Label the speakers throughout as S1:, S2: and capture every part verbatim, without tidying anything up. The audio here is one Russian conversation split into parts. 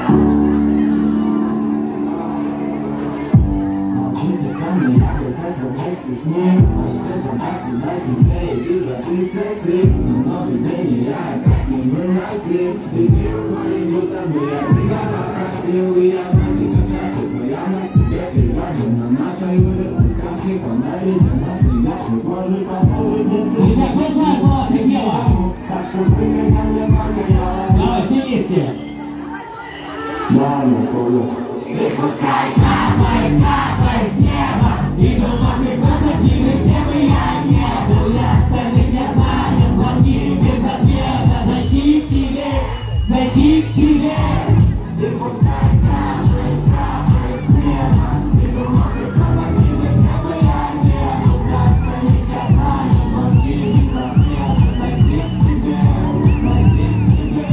S1: Выпускай, капай, капай с неба, и дома пригласили, где бы я не был. Я остальных не занят, звонки без ответа. Дойти к тебе, дойти к тебе. Выпускай, капай, капай с неба, и дома пригласили, где бы я не был. Я остальных не занят, звонки без ответа. Дойти к тебе, дойти к тебе.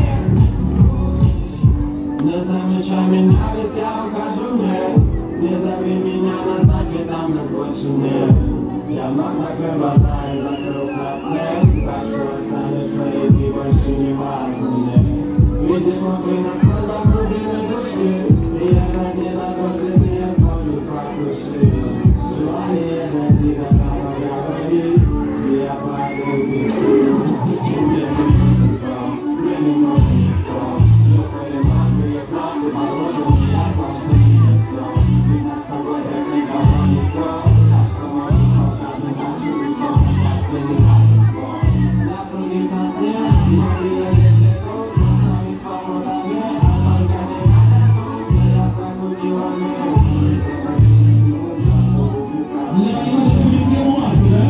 S1: Не замечай меня, ведь я ухожу, нет. Не зови меня на знаки, там нас больше нет. Я вновь закрыл глаза и закрыл совсем. Так что останешься, и ты больше не важен мне. Видишь, внутри насквозь заглубленной души, и это не дадут, не сможет покрушить. Желание найти до самого говорить, я падаю без сил. Мне не нужен сон, мне не нужен никто. Не понимаю, я просто положил, я знал, что нет слов. И нас с тобой так никого не сон. Так что можешь молчать, не хочу, что меня принимает слов. Накрутить нас нет, но приедет не крутится, с нами свобода нет. Только не накрутится, я прокрутила мир. И захочу не вернуться, что будет как
S2: я понимаю, что вы не эмоции, да?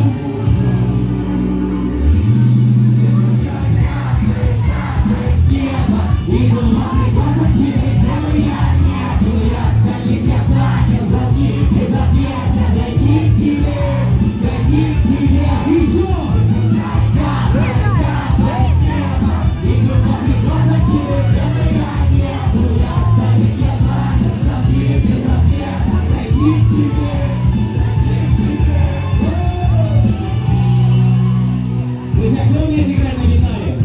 S2: И дома приказа тебе, где бы я не был. Я остальных я знаю, звонки без ответа. Дойти к тебе, дойти к тебе. Еще! Капай, капай с неба. И дома приказа тебе, где бы я не был. Я остальных я знаю, звонки без ответа. Дойти к тебе, дойти к тебе. Друзья, кто умеет играть на гитаре?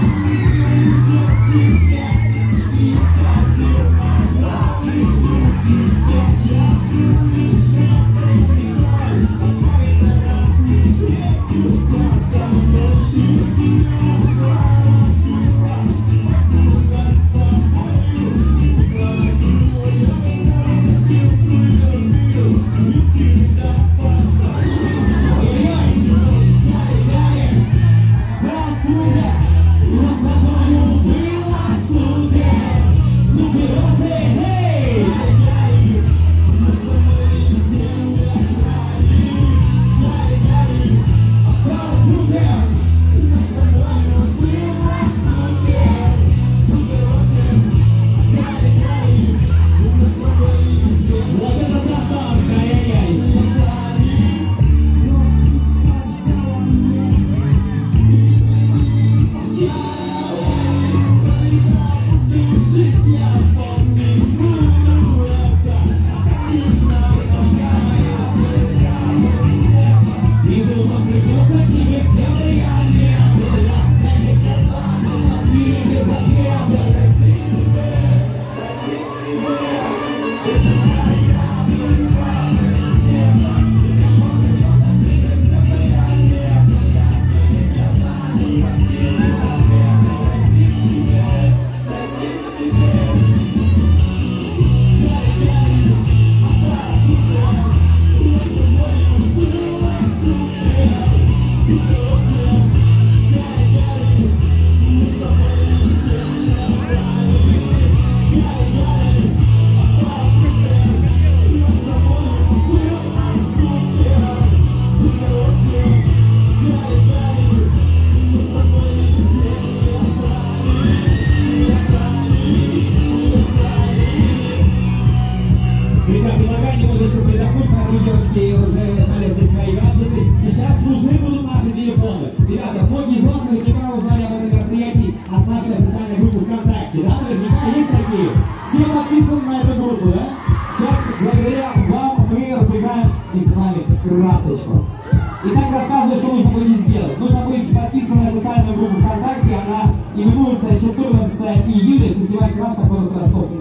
S2: Друзья, предлагаю немножечко передохнуть, смотрю, девушки уже полезли свои гаджеты. Сейчас нужны будут наши телефоны. Ребята, многие из вас наверняка узнали об этом мероприятии от нашей официальной группы ВКонтакте, да? Наверняка есть такие. Все подписаны на эту группу, да? Сейчас, благодаря вам, мы разыграем вместе с вами красочку. Итак, рассказываю, что нужно будет сделать. Нужно быть подписан на официальную группу ВКонтакте. Она именуется четырнадцатое июля, фестиваль красок город Ростов-на-Дону.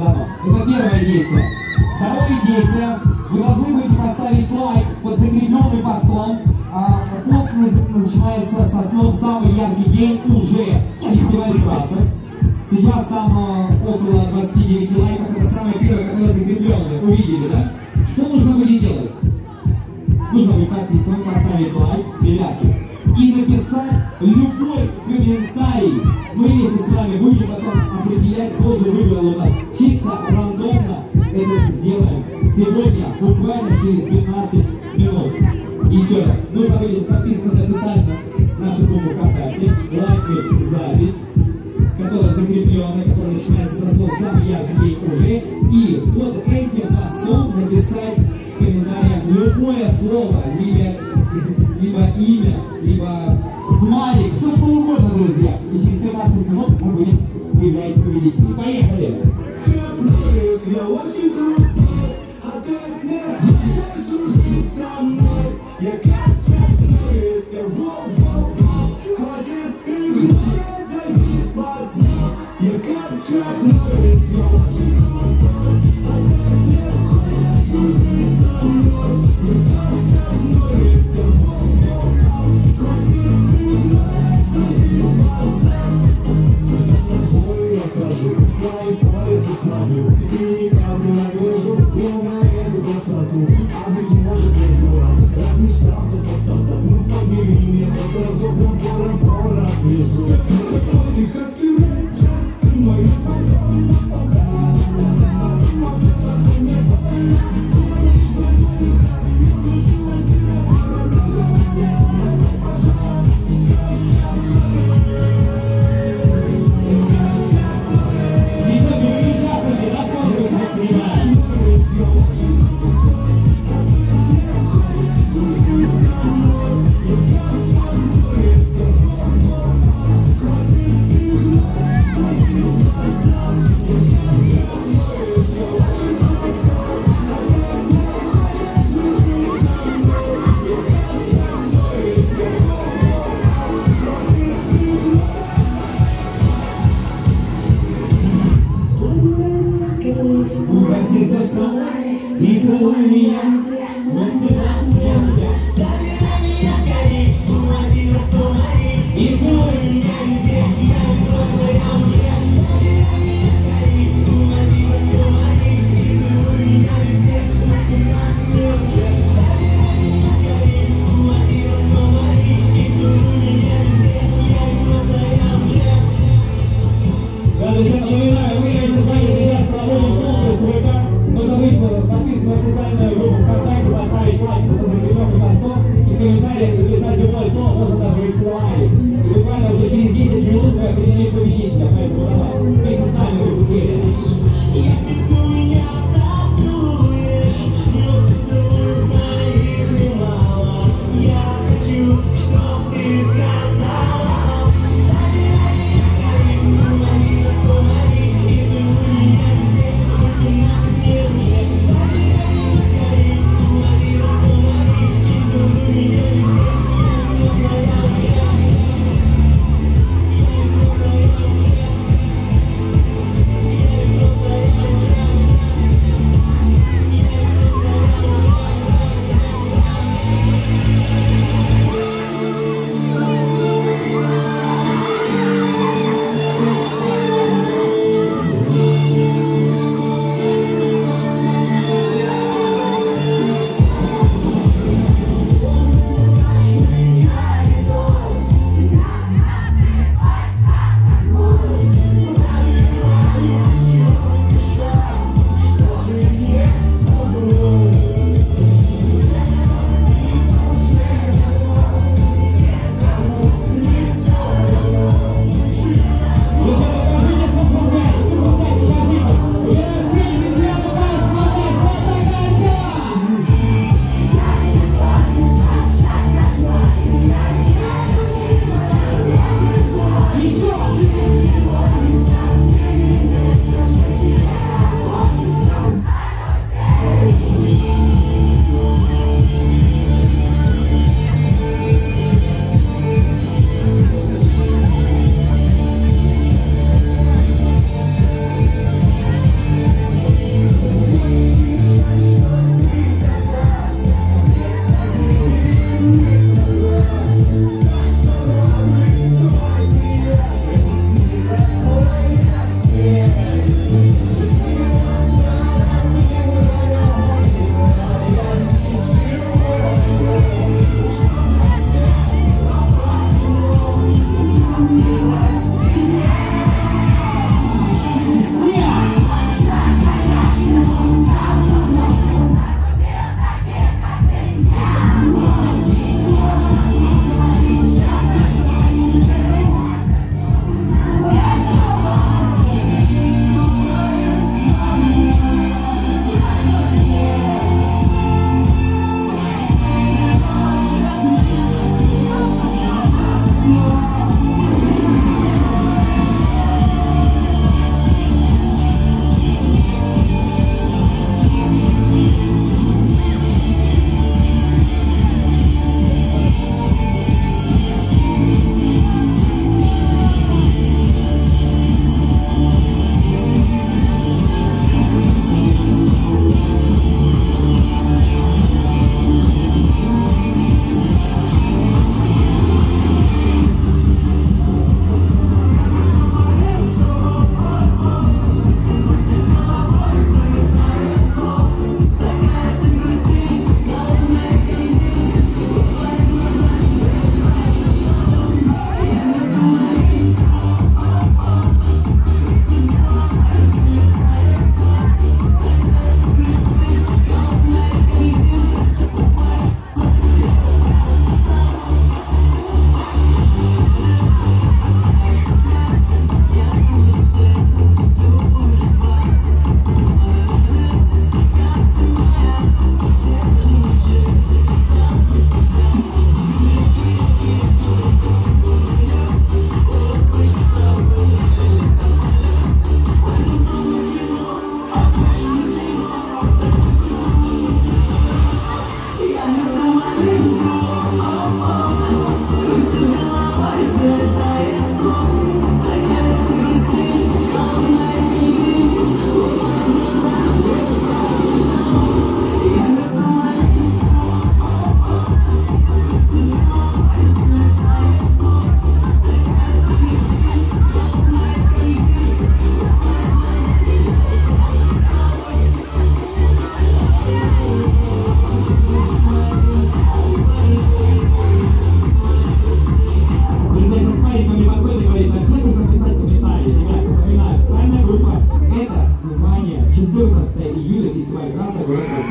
S2: Это первое действие. Второе действие. Вы должны будете поставить лайк под закрепленным постом. А пост начинается со слов «Самый яркий день уже» фестиваль красок. Сейчас там э, около двадцати девяти лайков. Это самое первое, которое закрепленное. Увидели, да? Что нужно будет делать? Нужно будет подписывать, поставить лайк, ребятки, и написать любой комментарий. Мы вместе с вами будем потом определять, кто же выбрал у нас. Чисто рандомно это сделаем сегодня, буквально через пятнадцать минут. Еще раз, нужно будет подписывать официально нашу группу ВКонтакте, лайкнуть запись, которая закрепленная, которая начинается со слов «Самый яркий день уже», и под этим постом написать в комментариях любое слово, либо, либо имя, либо смайлик, все что угодно, друзья. И через пятнадцать минут мы будем выявлять победителей. Поехали!
S1: Я очень крутой, а ты не хочешь дружить со мной. Я как Чак Норрис, я воу-воу-воу. Хватит игнорить, заебаться. Я как Чак Норрис, я очень крутой, а ты не хочешь дружить со мной. Я как Чак Норрис, я воу-воу-воу. Хватит игнорить, заебаться. За тобой я хожу, я из поезда смотрю. И никак не навижу, я на эту красоту. А быть может я дурак, размечтался поступок. Ну побери меня, это зубом пора-пора отвезу. Какой ты хаски рейнджер, ты моя подруга. Подписаться мне больно. Говоришь, что я не хочу от тебя пора-пора. Пожалуйста, и целуй меня, но всегда смеялся. Забирай меня скорей, увози на сто морей. И целуй меня везде, я взрослый, я уже. Забирай меня скорей, увози на сто морей. И целуй меня везде, на семнадцать я уже. Забирай меня скорей, увози на сто морей. И целуй меня везде, я взрослый, я уже. Да, друзья, напоминаю, мы вместе с вами сейчас проводим конкурс ВК. Нужно быть подписан на официальную группу ВКонтакте, поставить лайк за закрепленный постом.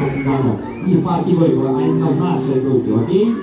S2: давно. Не в парке Горького, а именно в нашей группе, окей?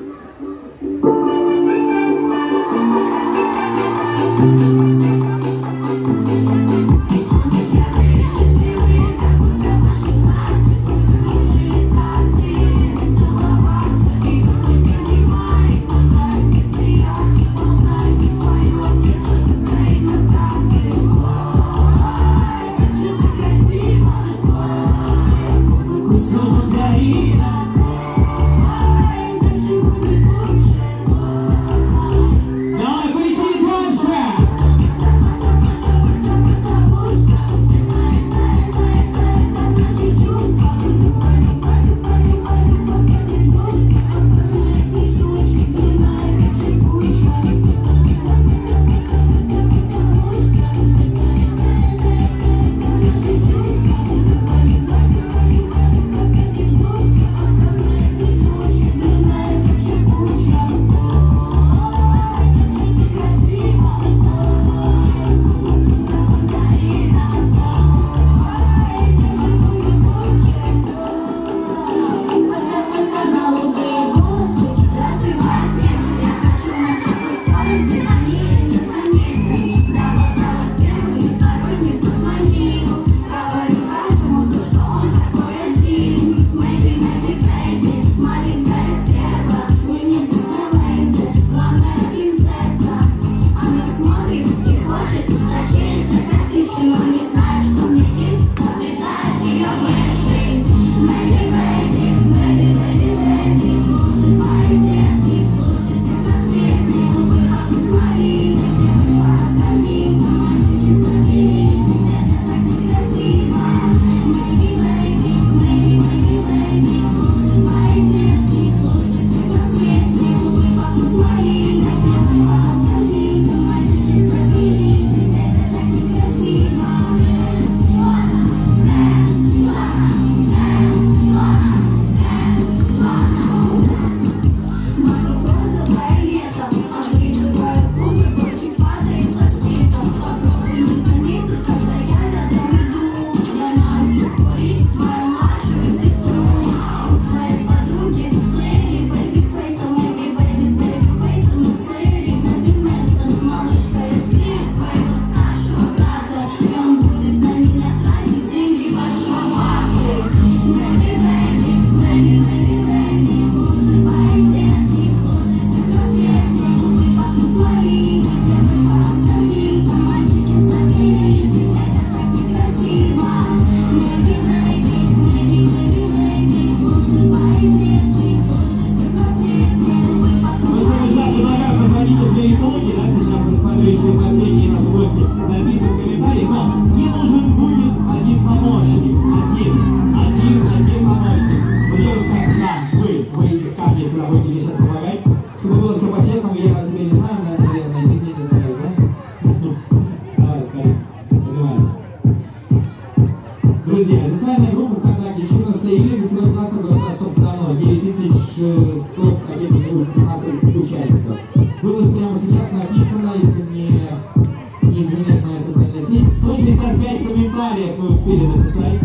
S2: Друзья, официальная группа ВКонтакте четырнадцатого июля фестиваль класса город Ростов-на-Дону, девять тысяч шестьсот с каких-то у нас участников. Было прямо сейчас написано, если мне не изменяет моя социальная сеть, сто шестьдесят пять комментариев мы успели написать.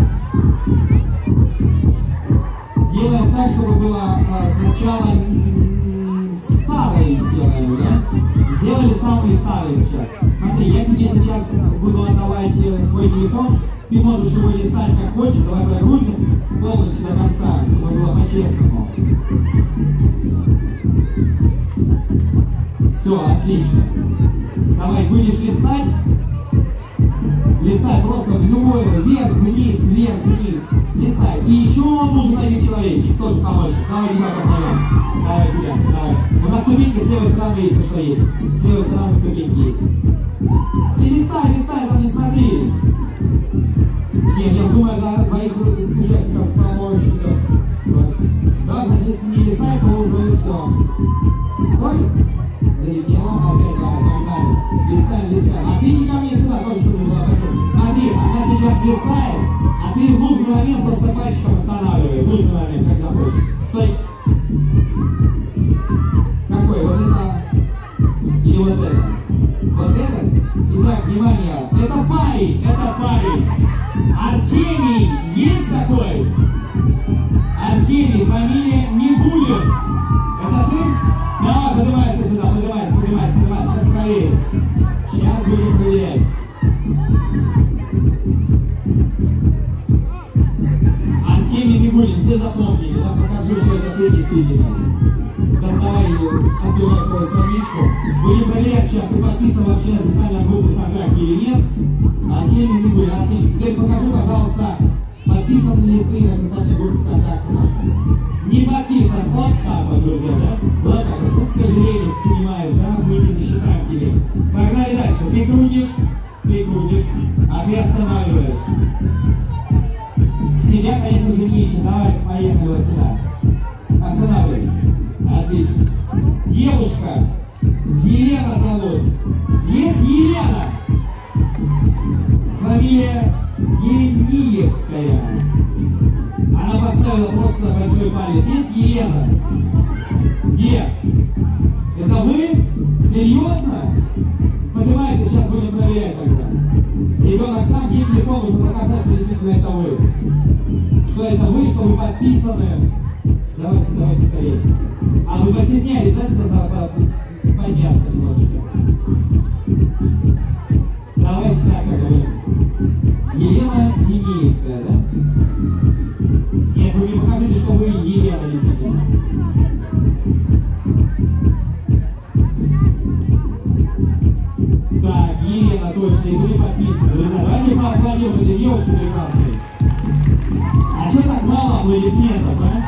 S2: Делаем так, чтобы было а, сначала старые сделаем, да? Сделали самые старые сейчас. Смотри, я тебе сейчас буду отдавать свой телефон. Ты можешь его листать как хочешь, давай прогрузим полностью до конца, чтобы было по-честному. Все, отлично. Давай, будешь листать. Листай просто любой, вверх, вниз, вверх, вниз. Листай. И еще нужен один человечек, тоже помощник. Давай тебя поставим. Давай тебя, давай. У нас ступеньки с левой стороны, если что есть. С левой стороны ступеньки есть. Ты листай, листай, там не смотри. Не, я думаю, да, двоих участников помощников. Вот. Да, значит, если не листай, то уже все. Ой, залетело, опять, давай, погнали. Листаем, листаем. А ты не ко мне сюда, тоже, чтобы было почувствовать. Смотри, она сейчас листает, а ты в нужный момент просто пальчиком останавливай. В нужный момент, когда хочешь. Стой. Какой? Вот это? Или вот это? Вот это? Итак, внимание. Это парень, это парень. Артемий, есть такой? Это ты? Давай, поднимайся сюда, поднимайся, поднимайся, поднимайся. Сейчас проверим. Сейчас будем проверять. Артемий не будет, все запомнили. Я покажу, что это ты действительно. Доставай активную свою страничку. Будем проверять сейчас, ты подписан вообще на официальную группу ВКонтакте или нет. Артемий не будет. Отлично. Теперь покажи, пожалуйста, подписан ли ты на официальную группу ВКонтакте нашу. Не подписан. Вот так вот, друзья, да? Вот так вот. К сожалению, понимаешь, да? Мы не засчитаем тебе. Погнали дальше. Ты крутишь, ты крутишь, а ты останавливаешь. Себя, конечно же, не ищет. Давай, поехали вот сюда. Останавливай. Отлично. Девушка. Елена зовут. Есть Елена. Фамилия Ениевская. Она поставила просто большой палец. Есть Елена? Где? Это вы? Серьезно? Поднимайте, сейчас будем проверять тогда. Ребенок, там где телефон, нужно показать, что действительно это вы. Что это вы, что вы подписаны. Давайте, давайте скорее. А вы постеснялись, да, сюда подняться немножечко? Давайте так, как говорим. Елена Ениевская, да? Нет, вы мне покажите, что вы Елена, действительно. Так, Елена, точно, и вы подписаны. Друзья, давайте поаплодируем этой девушке прекрасной. А что так мало аплодисментов, а?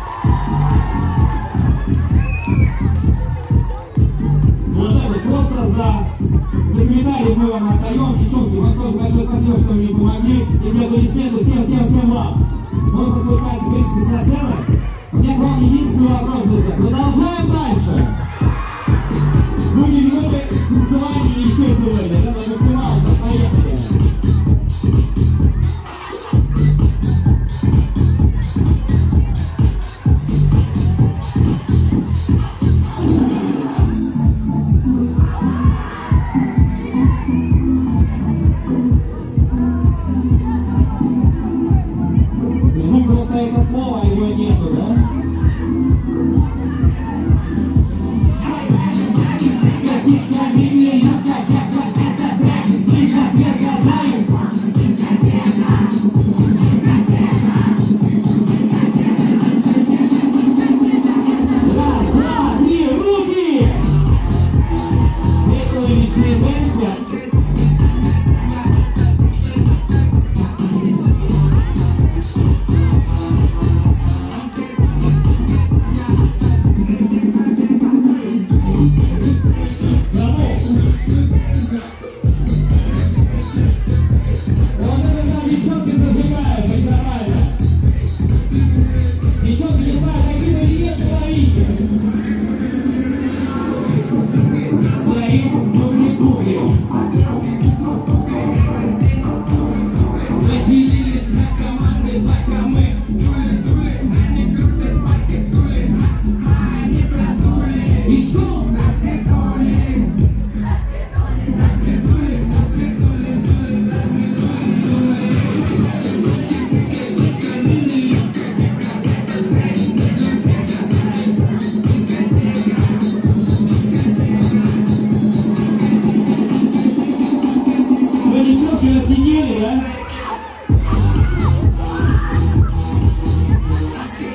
S2: Вот так вот, просто за, за комментарий мы вам отдаем. Девчонки, вам тоже большое спасибо, что вы мне помогли. И для аплодисменты всем, всем, всем вам. Можно спускаться, в принципе, со сцены. У меня к вам единственный вопрос, друзья. Продолжаем дальше. Будем много танцевания еще сегодня, да, на максималку. Поехали. Жду просто это слово, а его нету, да? Офигели, да?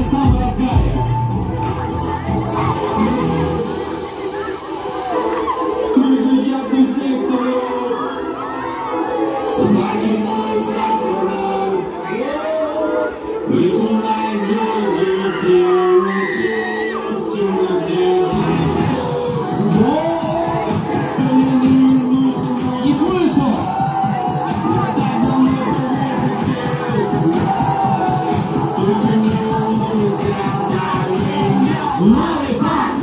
S2: в самом разгаре.
S1: Крыша частных секторов, собаки моют за горой, рисуная звезды в темноте.
S2: Не слышу! Новый пак!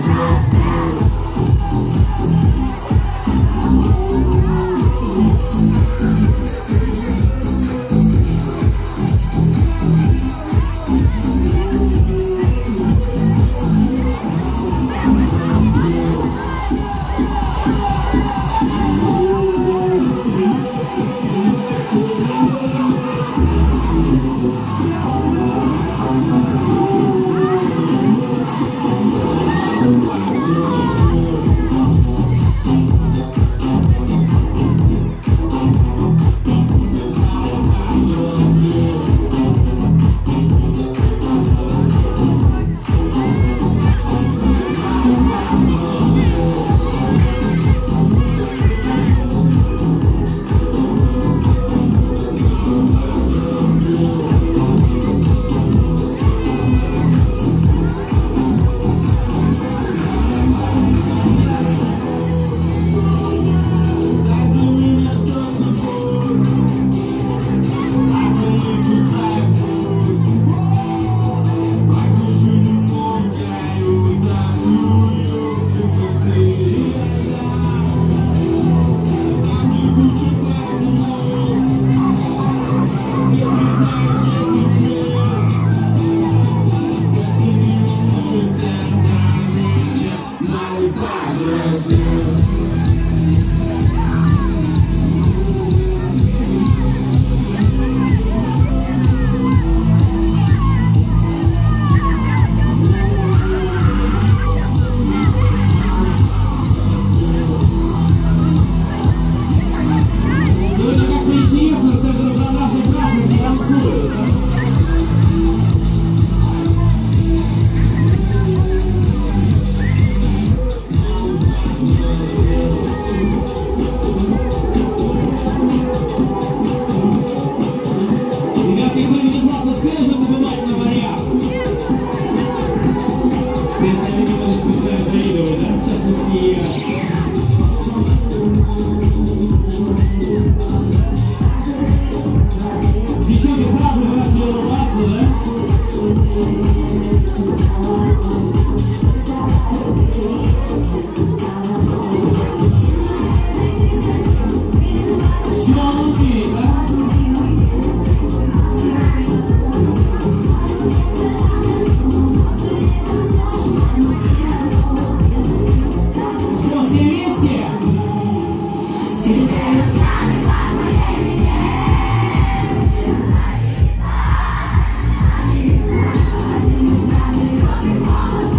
S3: Bye.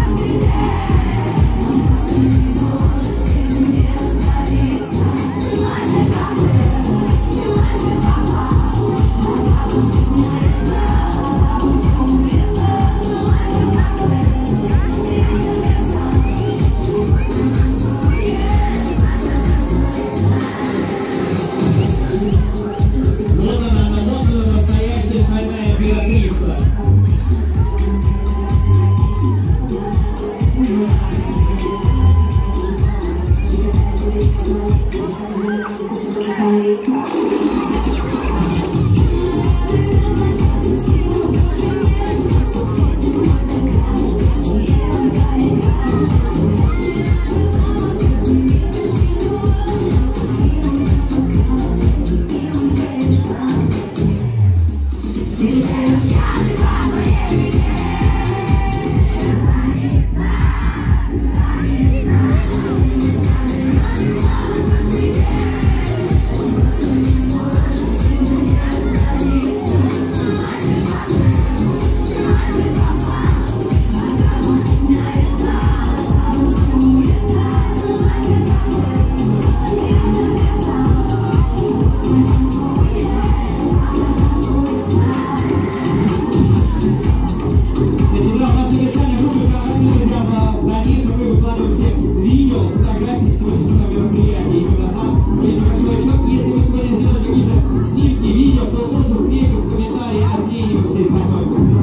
S2: сегодняшнего мероприятия. Именно там, где небольшой отчет. Если вы сегодня сделали какие-то снимки, видео, то тоже вкрепим в комментарии, обмениваемся и знакомимся.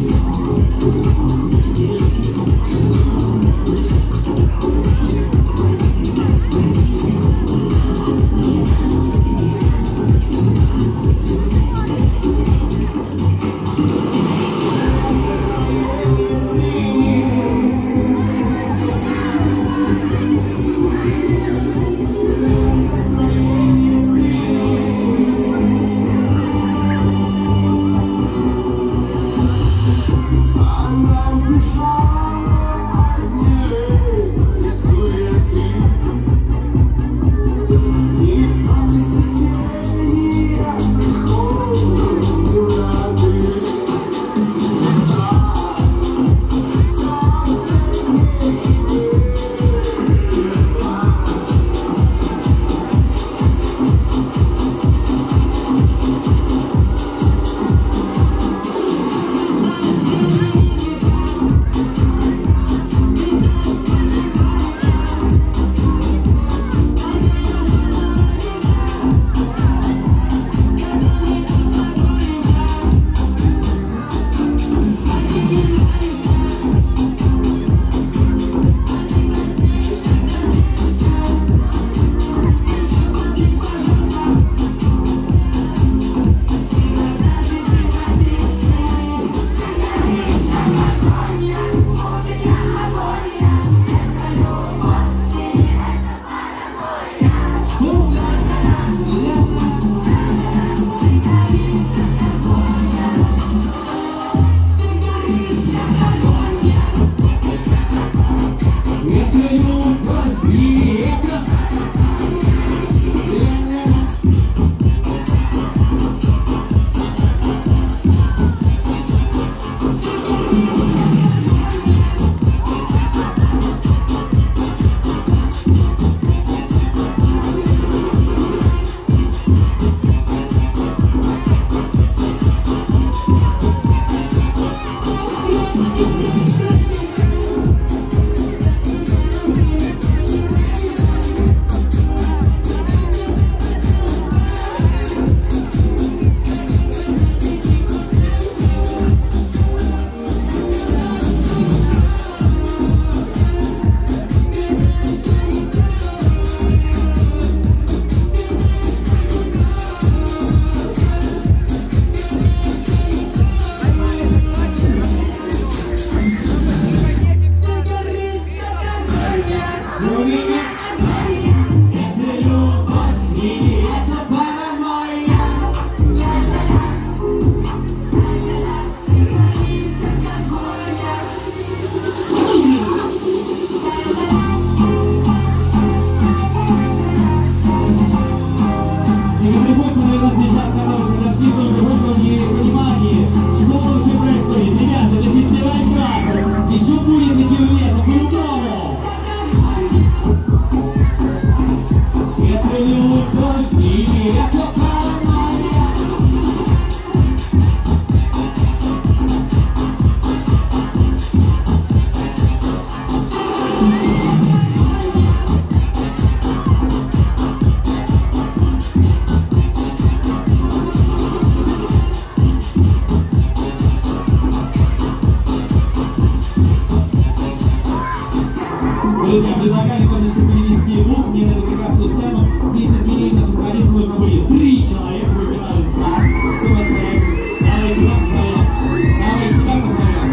S2: Друзья, предлагали немножечко перевести лук мне на эту прекрасную сцену. Без изменений нашей традиции нужно были три человека выбирались сам, самостоятельно. Давайте так поставим. Давайте так поставим.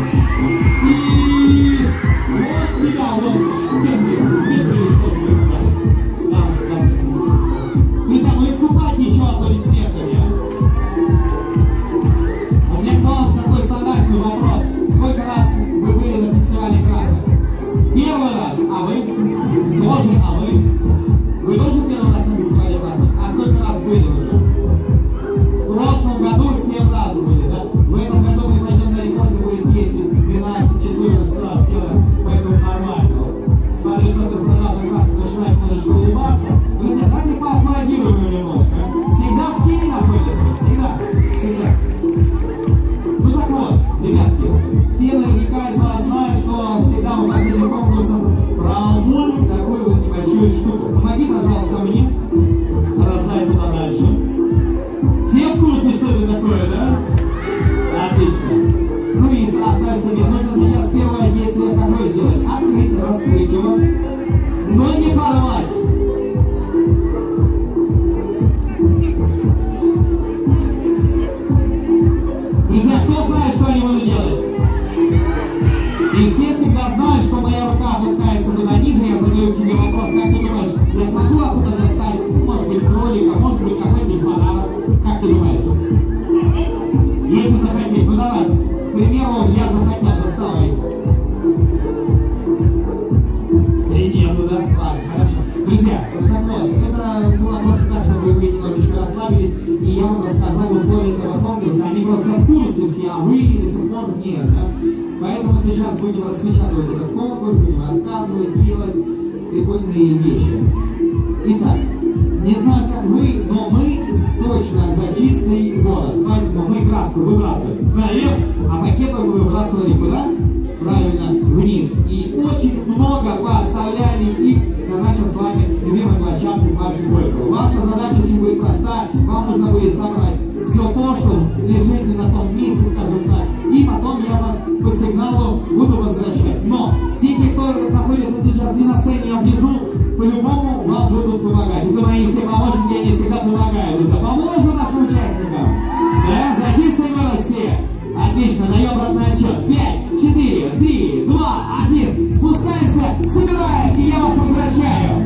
S2: И вот тебя, вот, где ты, где ты, что ты выбрали? Да, да, друзья, ну искупайте еще одно бессмертие. У меня к вам такой стандартный вопрос. Сколько раз вы были на фестивале красок? Первый раз, а вы? Тоже, а вы? Вы тоже первый раз на фестивале красок? А сколько раз были уже? В прошлом году семь раз были, да? В этом году мы пойдем на рекорды, будет десять, двенадцать-четырнадцать раз делаем, поэтому нормально. Смотрю, центр продажи красок начинает немножко улыбаться. Друзья, давайте поаплодируем немножко. Всегда в теме находится, всегда, всегда. Ну так вот, ребятки, все наверняка из вас знают, что всегда у нас перед конкурсом про албум такой вот большую штуку. Помоги, пожалуйста, мне раздай туда дальше. Все в курсе, что это такое, да? Отлично. Ну и оставь себе. Нужно сейчас первое, если такое сделать. Открыть, раскрыть его. Но не порвать. Друзья, кто знает, что они будут делать? И все всегда знают, что моя рука опускается туда ниже. Я задаю тебе вопрос, как ты думаешь, я смогу оттуда достать? Может быть, кролика, может быть, какой-нибудь подарок. Как ты думаешь? Если захотеть, ну давай. К примеру, я захотел, доставай. И нету, да? Ладно, хорошо. Друзья, так вот, это было просто так, чтобы вы немножечко расслабились, и я вам рассказал условия этого конкурса. Они просто в курсе все, а вы до сих пор нет, да? Поэтому сейчас будем распечатывать этот конкурс, будем рассказывать, делать прикольные вещи. Итак, не знаю, как вы, но мы точно за чистый город. Поэтому мы краску выбрасываем наверх, а пакеты вы выбрасывали куда? Правильно, вниз. И очень много поставляли их на нашей с вами любимой площадке в парке Горького. Ваша задача очень будет проста. Вам нужно будет собрать все то, что лежит не на том месте, скажем так. И потом я вас по сигналу буду возвращать. Но все те, кто находится сейчас не на сцене, а внизу, по-любому вам будут помогать. Это мои все помощники, они всегда помогают. Друзья, поможем нашим участникам. Да, за чистый город все. Отлично, даем обратный отсчет. пять, четыре, три, два, один. Спускаемся, собираем, и я вас возвращаю.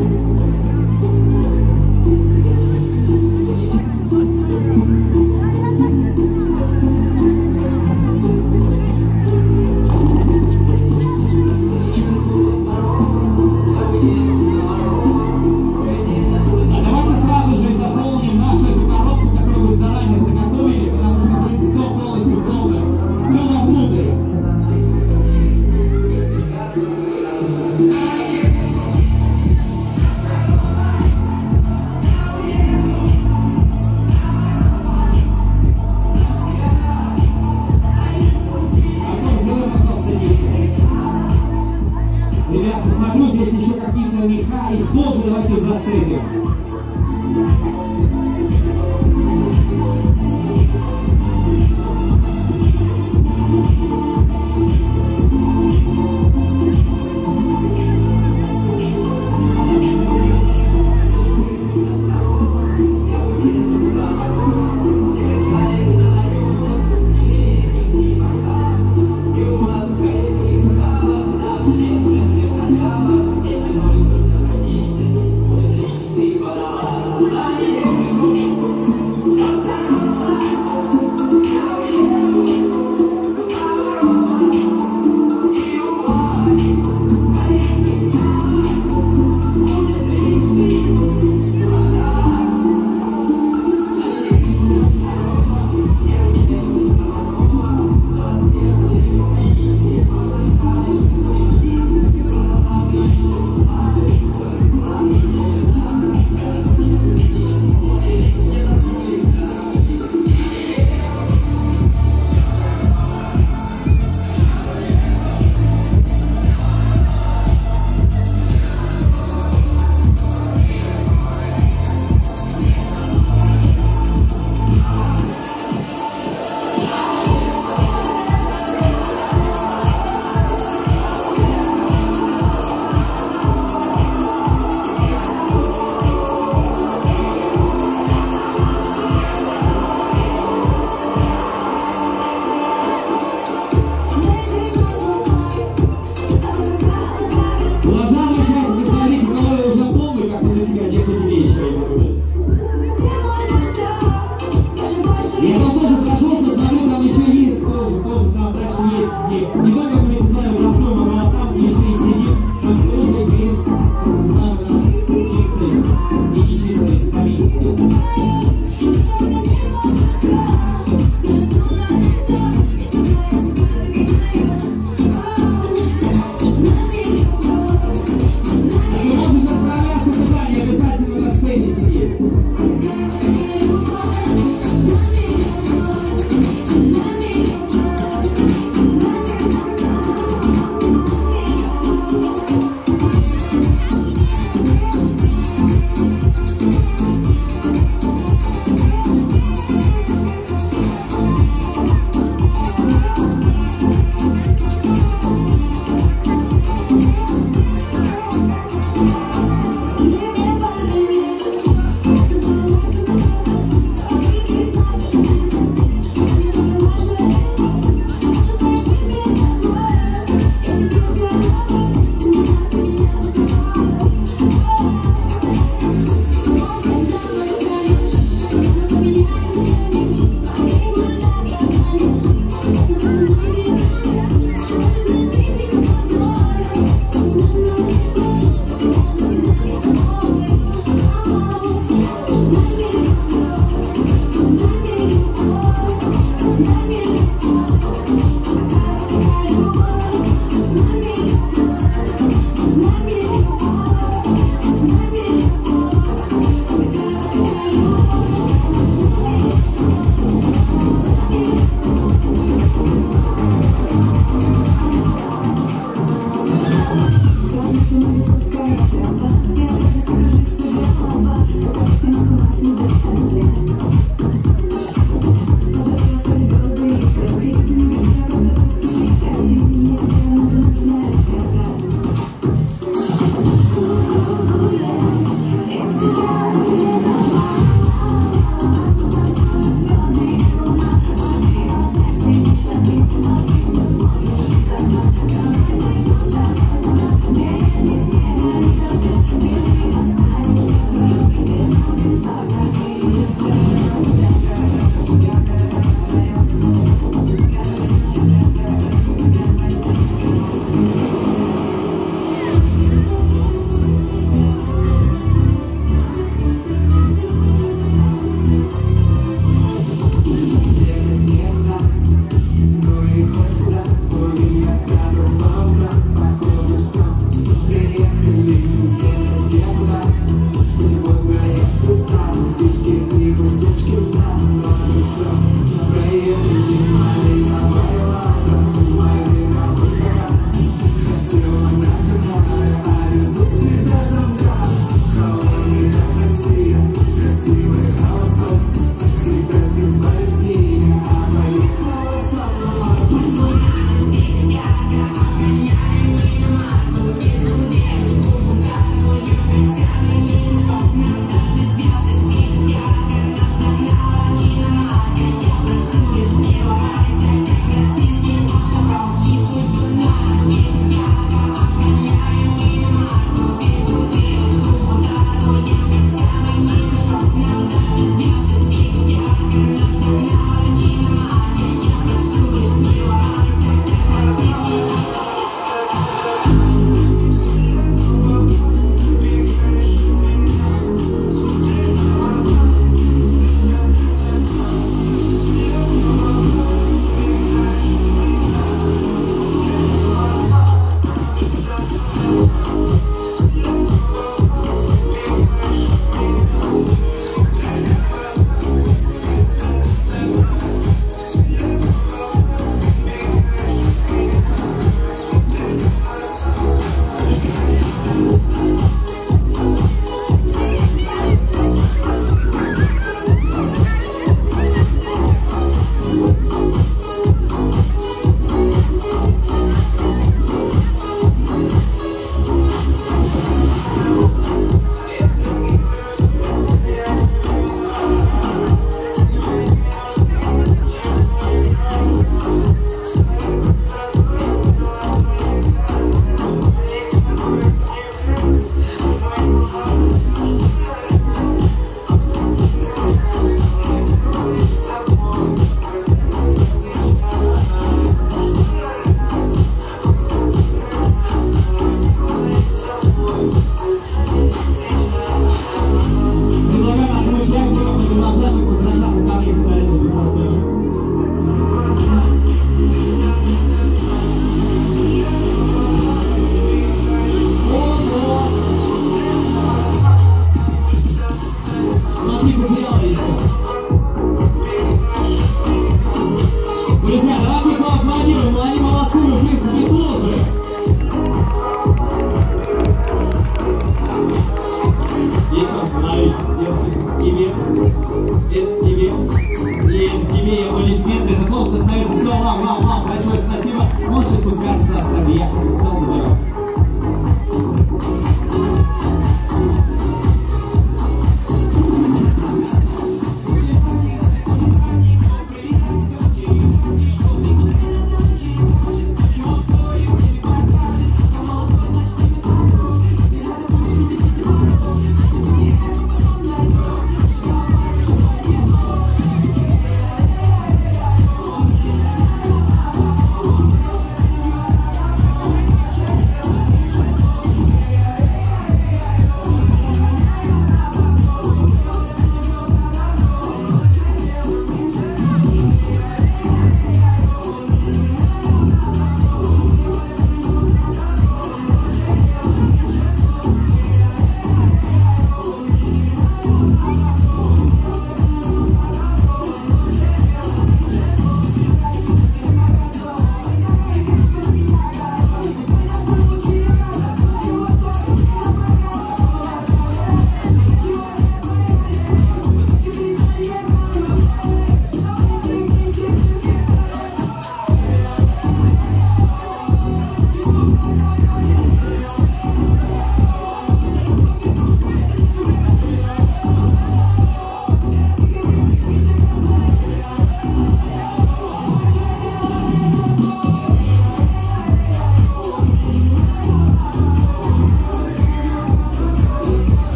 S2: Ребята, смотрю, здесь еще какие-то меха, их тоже давайте зацепим. ящик взял, забирал.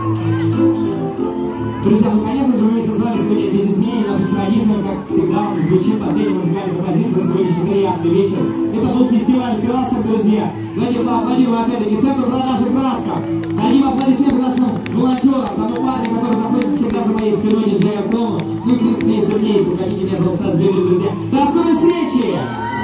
S2: Друзья, ну, конечно же, мы вместе с вами сегодня без изменений наших традиций, как всегда, звучит последний музыкальный композиция на сегодняшний приятный вечер. Это был фестиваль красок, друзья. Дадим поаплодируем опять-таки центру продажи краска. Дадим аплодисменты нашим волонтерам, тому парню, который находится всегда за моей спиной, не желая дома. Ну и, в принципе, и Сергей, если хотите, меня зовут Стас Бебель, друзья. До скорой встречи!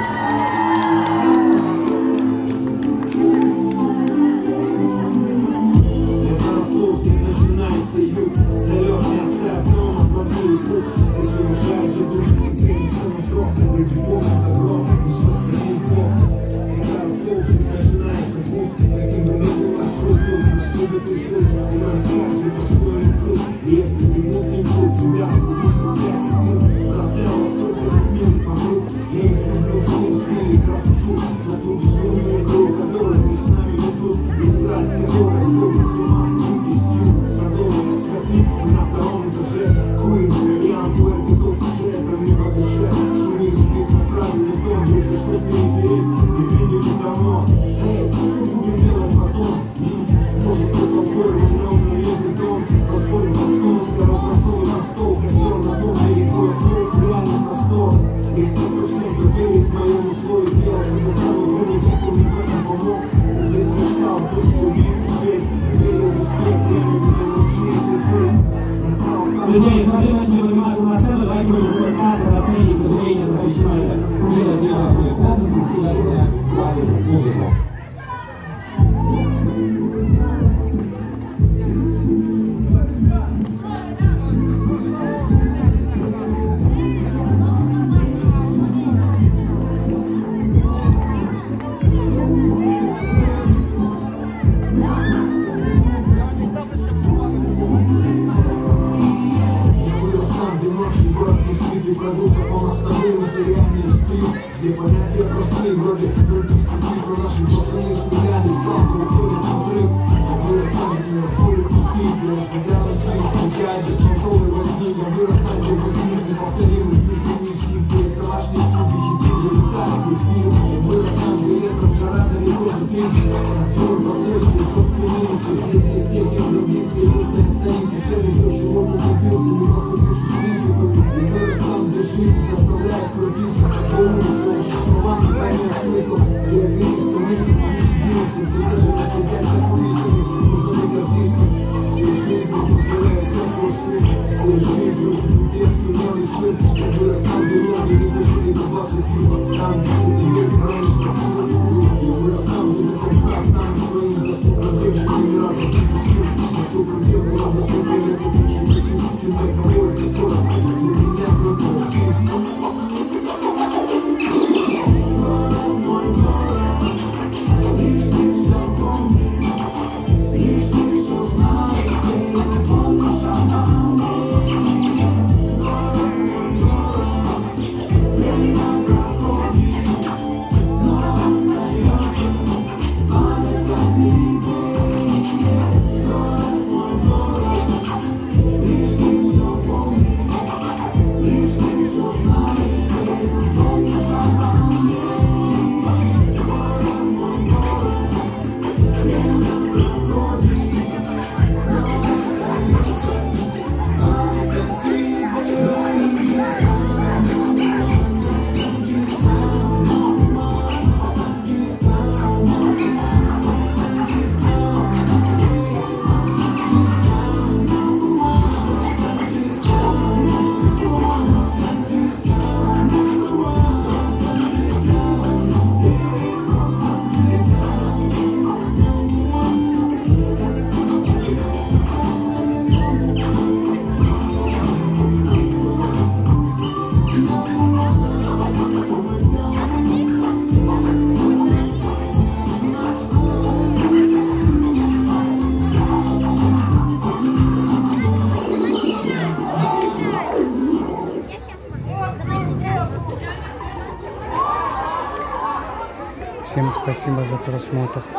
S3: Залет не оставь дома, подует рук. Здесь уважаются души, ценится метро. Вроде Бог огромный, пусть восстановит Бог. Когда расслабься, начинается путь. Таким бы не был маршрут, только студия ждут. У нас каждый по-своему круг. Если минутный путь, тебя остается пять секунд. Протляло столько мир вокруг. Я не люблю свой стиль и красоту. За ту безумную игру, которую мы с нами ведут. И страсть, которая сходит с ума. Руки стил, садовые святи. На втором этаже курим бриллиант, это тот уже, это мне по душе. Шумит сбит на правильный тон, если что-то не интересно, не виделись давно. Эй, что будем делать потом? Может, кто-то город, но или бетон. Распорим на солнце, разбросовый на стол. Костер на дом, рекой снег, реально простор. И столько всем, кто верит моему слою, делал себе самый умный, те, кто мне в этом помог. Здесь мечтал, тот, что убил теперь. Верил в успех, я не буду лучше теперь.
S2: Друзья, если вы начали подниматься на сцену, давайте будем спускаться на сцене, к сожалению, запрещено это делать не могу. Полностью сейчас я славлю музыку.
S3: Продукты по мостовым материальные листы, где понятия простые, вроде только статьи про наши пацаны с нулями, славно уходит в отрыв. Вырастать не расходит пустые, где распределяют свои встречают без контроля возник, а вырастать для возник неповторимый южный низкий, где из домашней студии хиты вылетают в эфир. Вырастать где летом жара на рекорд кризис, рассор процесс, жесткие минусы, здесь есть те, кем добился и нужная столица, цели больше вот убился, не просто пишешь принципы, и вырастать где жизнь заставляет крутиться, по улице, лучше слова не поймет смысл, я верю, что мысль не убился, ты даже не тебя за кулисами, нужно быть артистом, здесь жизнь не позволяет сердцу уснуть, здесь жизнь нужен детский, но не сын, я вырастал где ноги не дожили до двадцати, там где сидит ранит под силу, я вырастал где до конца стану своим доступным девушкам, ни разу не пустил, доступным девушкам, доступным это лучше не тем, чем мой кого это тоже, для меня только Россия.
S4: Всем спасибо за просмотр.